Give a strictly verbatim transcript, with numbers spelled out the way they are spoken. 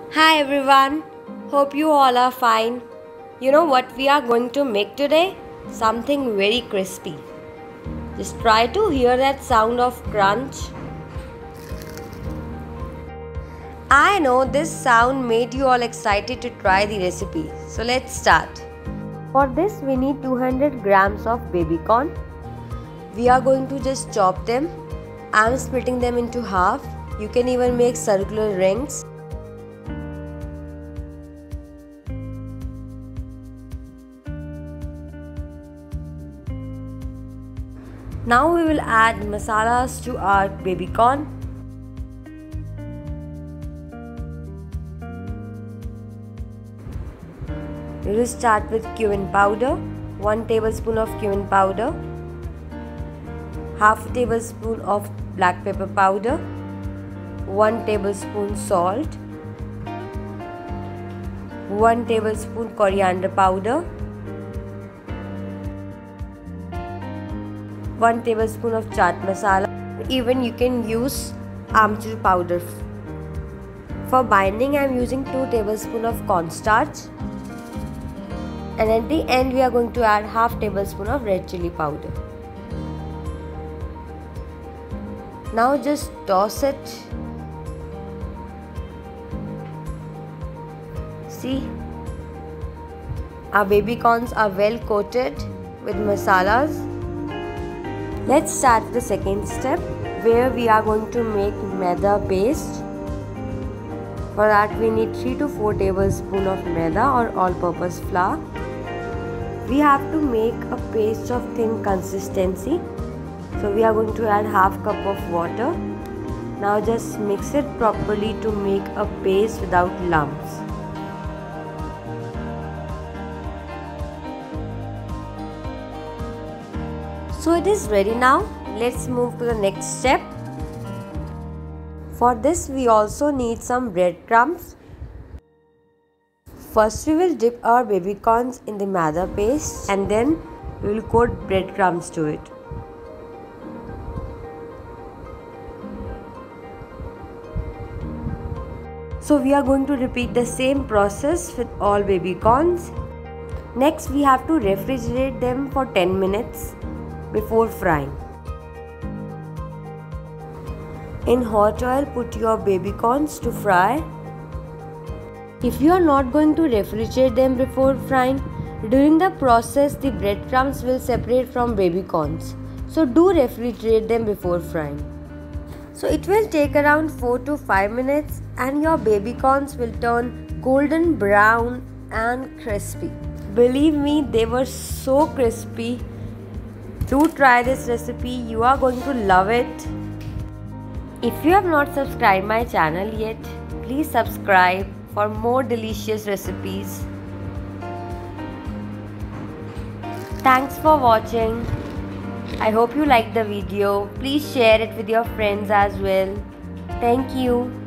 Hi everyone, hope you all are fine. You know what we are going to make today? Something very crispy. Just try to hear that sound of crunch. I know this sound made you all excited to try the recipe. So let's start. For this we need two hundred grams of baby corn. We are going to just chop them. I am splitting them into half. You can even make circular rings. Now we will add masalas to our baby corn. We will start with cumin powder, one tablespoon of cumin powder, half a tablespoon of black pepper powder, one tablespoon salt, one tablespoon coriander powder, one tablespoon of chaat masala. Even you can use amchur powder. For binding I am using two tablespoons of cornstarch. And at the end we are going to add half tablespoon of red chili powder. Now just toss it. See, our baby corns are well coated with masalas. Let's start the second step where we are going to make maida paste. For that we need three to four tablespoons of maida or all-purpose flour. We have to make a paste of thin consistency. So we are going to add half cup of water. Now just mix it properly to make a paste without lumps. So it is ready now. Let's move to the next step. For this we also need some breadcrumbs. First we will dip our baby corns in the maida paste and then we will coat breadcrumbs to it. So we are going to repeat the same process with all baby corns. Next we have to refrigerate them for ten minutes before frying. In hot oil put your baby corns to fry. If you are not going to refrigerate them before frying, during the process the breadcrumbs will separate from baby corns. So do refrigerate them before frying. So it will take around four to five minutes and your baby corns will turn golden brown and crispy. Believe me, they were so crispy. Do try this recipe, you are going to love it. If you have not subscribed my channel yet, please subscribe for more delicious recipes. Thanks for watching. I hope you liked the video. Please share it with your friends as well. Thank you.